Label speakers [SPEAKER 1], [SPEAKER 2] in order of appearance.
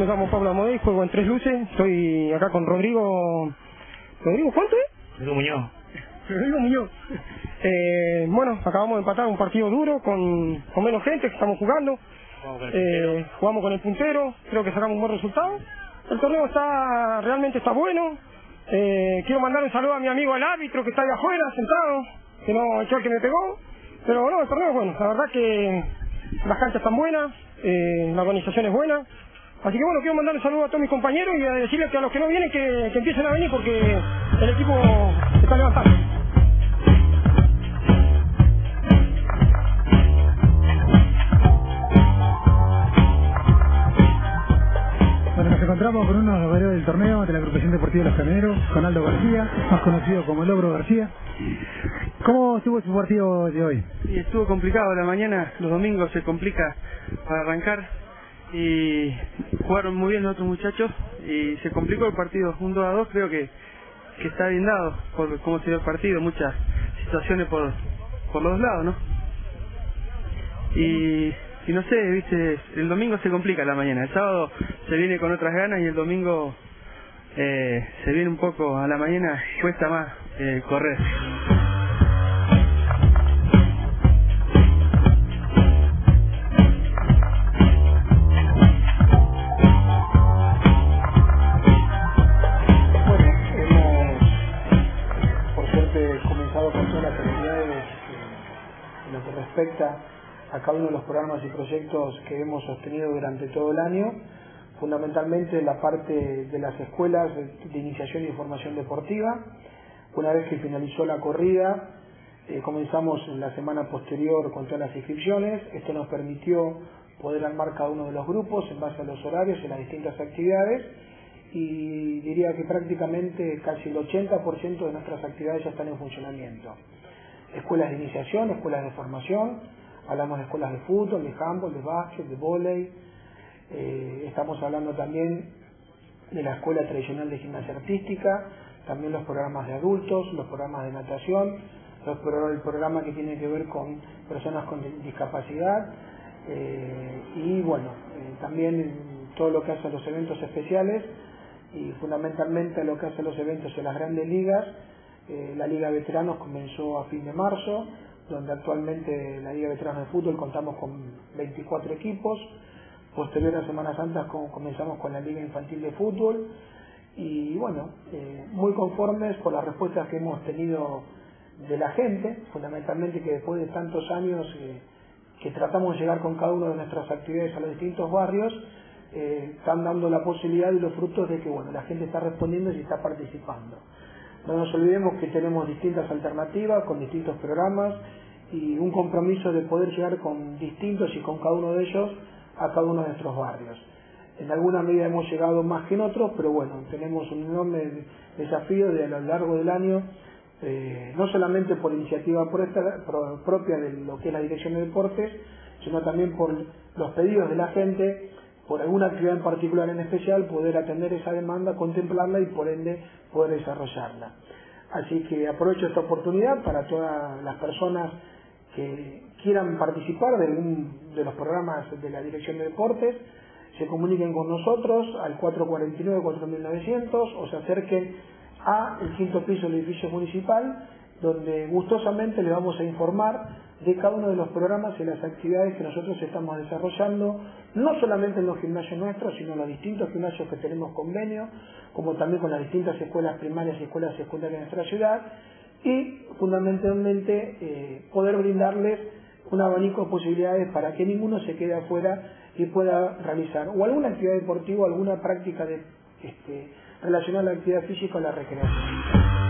[SPEAKER 1] llamo Pablo Amodei, juego en Tres Luces. Estoy acá con Rodrigo... ¿Rodrigo cuánto es?
[SPEAKER 2] Rodrigo Muñoz.
[SPEAKER 1] Rodrigo Muñoz. Bueno, acabamos de empatar un partido duro con menos gente que estamos jugando. Jugamos con el puntero, creo que sacamos un buen resultado. El torneo realmente está bueno. Quiero mandar un saludo a mi amigo el árbitro que está ahí afuera, sentado, que no echó el que me pegó. Pero no, el torneo es bueno, la verdad que las canchas están buenas, la organización es buena. Así que bueno, quiero mandar un saludo a todos mis compañeros y a decirles que a los que no vienen que empiecen a venir porque el equipo se está levantando.
[SPEAKER 3] Bueno, nos encontramos con uno de los varios del torneo de la agrupación deportiva de Los Camioneros, con Aldo García, más conocido como el Ogro García. ¿Cómo estuvo su partido de hoy?
[SPEAKER 4] Sí, estuvo complicado la mañana, los domingos se complica para arrancar y jugaron muy bien los otros muchachos y se complicó el partido, un 2-2, creo que está bien dado por cómo se dio el partido, muchas situaciones por los dos lados, ¿no? Y no sé, viste, el domingo se complica la mañana, el sábado se viene con otras ganas y el domingo se viene un poco a la mañana, cuesta más correr.
[SPEAKER 5] Comenzado con todas las actividades en lo que respecta a cada uno de los programas y proyectos que hemos sostenido durante todo el año, fundamentalmente la parte de las escuelas de iniciación y formación deportiva. Una vez que finalizó la corrida, comenzamos en la semana posterior con todas las inscripciones. Esto nos permitió poder armar cada uno de los grupos en base a los horarios y las distintas actividades. Y diría que prácticamente casi el 80% de nuestras actividades ya están en funcionamiento. Escuelas de iniciación, escuelas de formación, hablamos de escuelas de fútbol, de handball, de básquet, de vóley, estamos hablando también de la escuela tradicional de gimnasia artística, también los programas de adultos, los programas de natación, el programa que tiene que ver con personas con discapacidad y bueno, también todo lo que hace a los eventos especiales y fundamentalmente lo que hace los eventos en las grandes ligas. La Liga de Veteranos comenzó a fin de marzo, donde actualmente la Liga de Veteranos de Fútbol contamos con 24 equipos. Posterior a Semana Santa comenzamos con la Liga Infantil de Fútbol y bueno, muy conformes por las respuestas que hemos tenido de la gente, fundamentalmente que después de tantos años que tratamos de llegar con cada una de nuestras actividades a los distintos barrios, están dando la posibilidad y los frutos de que bueno, la gente está respondiendo y está participando. No nos olvidemos que tenemos distintas alternativas con distintos programas y un compromiso de poder llegar con distintos y con cada uno de ellos a cada uno de nuestros barrios. En alguna medida hemos llegado más que en otros, pero bueno, tenemos un enorme desafío de a lo largo del año, no solamente por iniciativa propia de lo que es la Dirección de Deportes, sino también por los pedidos de la gente, por alguna actividad en particular en especial, poder atender esa demanda, contemplarla y por ende poder desarrollarla. Así que aprovecho esta oportunidad para todas las personas que quieran participar de algún de los programas de la Dirección de Deportes, se comuniquen con nosotros al 449-4900 o se acerquen al quinto piso del edificio municipal, donde gustosamente les vamos a informar de cada uno de los programas y las actividades que nosotros estamos desarrollando, no solamente en los gimnasios nuestros, sino en los distintos gimnasios que tenemos convenio, como también con las distintas escuelas primarias y escuelas secundarias de nuestra ciudad, y fundamentalmente poder brindarles un abanico de posibilidades para que ninguno se quede afuera y pueda realizar o alguna actividad deportiva o alguna práctica relacionada a la actividad física o la recreación.